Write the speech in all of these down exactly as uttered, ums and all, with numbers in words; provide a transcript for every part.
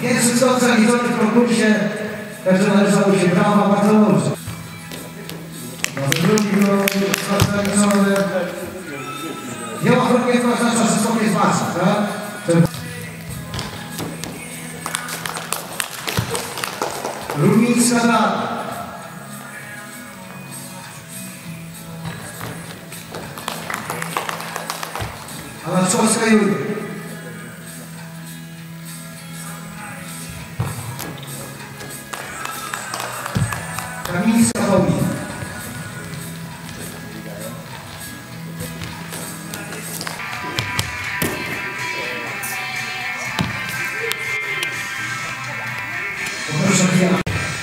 Pierwszy skok zaliczony w konkursie, także należało się brawa, bardzo dobrze. Drugi skok zaliczony. Wielokrotnie to oznacza, że skok jest ważny, tak? Rumińska Rada. Alaczkowska Julia. Kamińska Paulina. Poproszę Diana.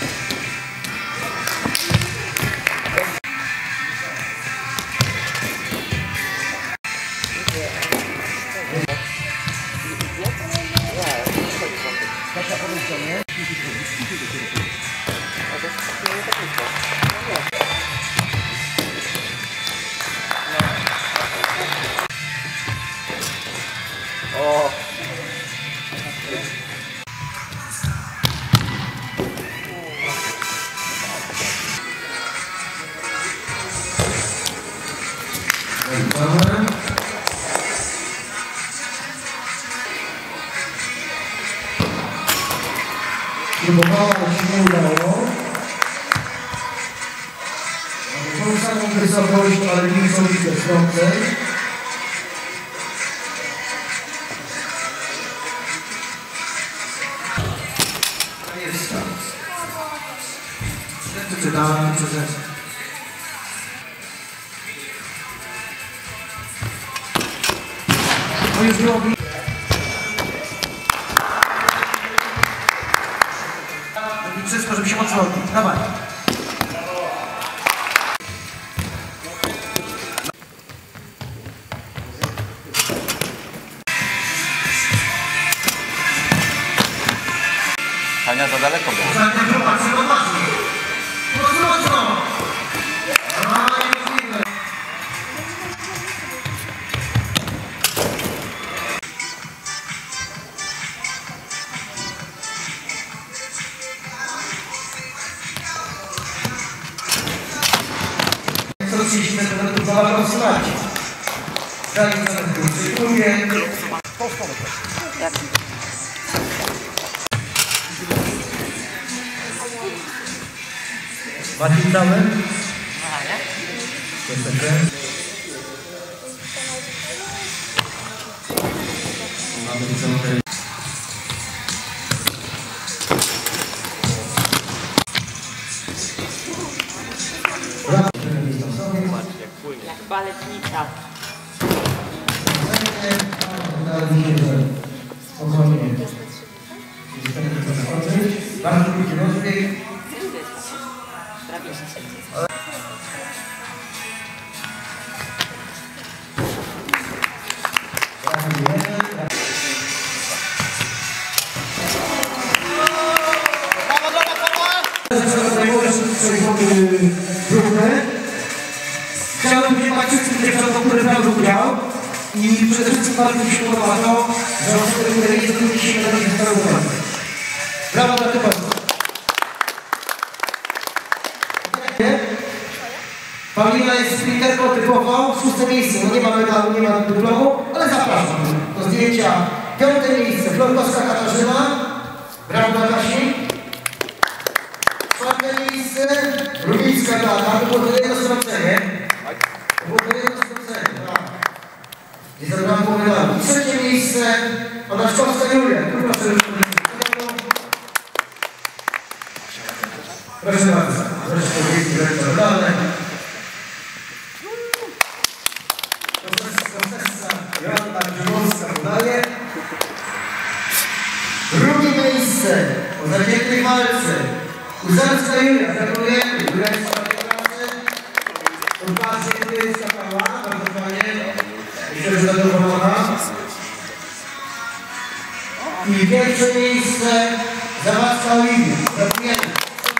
O! Próbowała, ale się nie udało. Tą samą wysokość, ale niesamowicie wstąpnej. Jest tam. Czytałem przez ręce. No już było. Wszystko, żeby się mocno odbić. Dawaj. Hania za daleko było. Mocno, mocno. trzydzieści metrów za walką słuchajcie. Dalej na drugie. Bardziej cały? Aha, nie? Mamy co. Jak baletnica. Spokojnie. Bardzo krótki rozbieg. Chciałbym podziękować wszystkim dziewczynom, które brały udział i przede wszystkim bardzo mi się podoba to, że osoby, które nie zrobiły dzisiaj na razie zostały uwolnione. Brawo dla tego. Paulina jest sprinterką typową, szóste miejsce, no nie ma medalu, nie ma dyplomu, ale zapraszam do zdjęcia. Piąte miejsce, Florkowska Katarzyna. Brawo dla Kasi. Czwarte miejsce, Rumińska Rada, to było to jedno stracenie. To było to jedno stracenie, tak. Nie zabrałam po medalu. Trzecie miejsce, Alaczkowska Julia. Proszę, proszę bardzo. Proszę powiedzieć, że to realne. Profesor Joanna Grzymowska podaje. Drugie miejsce, po zaciętej walce. Uzalska Julia, gratulujemy. Julia jest w swojej pracy. Bardzo dziękuję, skakała, bardzo fajnie. Myślę, że zadowolona. I pierwsze miejsce Zawadzka Oliwia. Gratulujemy.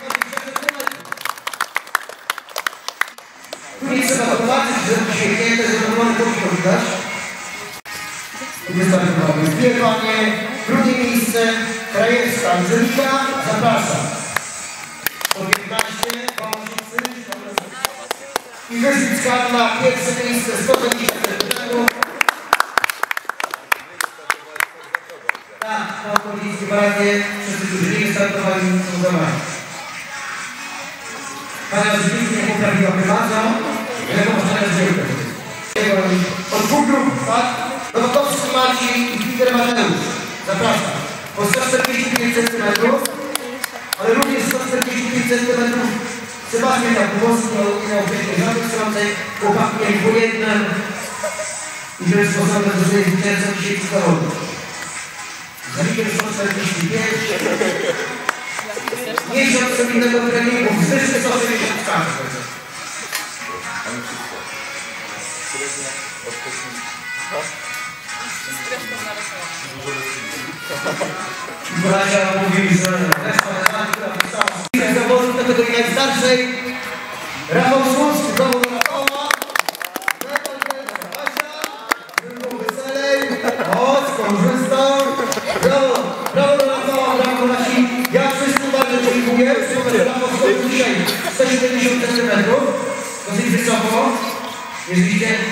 Tu nie trzeba zobaczyć, że dzisiaj piękne, zadowolone to widać. Tu wystarczy mamy zbiewanie. Drugie miejsce Krajewska Angelika, zapraszam. Po piętnaście, Wałęszycy. I Wyszycka na pierwsze miejsce, sto dwadzieścia metrów. Tak, pan policji bardzo, wszyscy, którzy nie startowali, są za nami. Pani oczywiście nie poprawiła bardzo, ale to można rozdzielić. Od dwóch grup, tak? Nowotowski Marcin i Peter Mateusz. Zapraszam. Po sto czterdzieści pięć centymetrów, ale również sto czterdzieści pięć centymetrów Sebastian Jakubowski miał wcześniej rządy strącej, chłopaki mieli po jednym i to jest sposobem, że jest zwycięzcą dzisiejszych zawodów. Zalikiem sto czterdzieści pięć. Miesiąc solidnego treningu, zwyższy sto osiemdziesiąt cztery. Bracia mówi, że reszta która zawodu do tego najstarszej Rafał Słuczny, zawód do Rafała, był weselej, o, skorzystał, brawo, brawo do Rafała, brawo nasi, ja wszystkim bardzo dziękuję, że Rafał Słuczny dzisiaj sto siedemdziesiąt centymetrów, dosyć wysoko, jeśli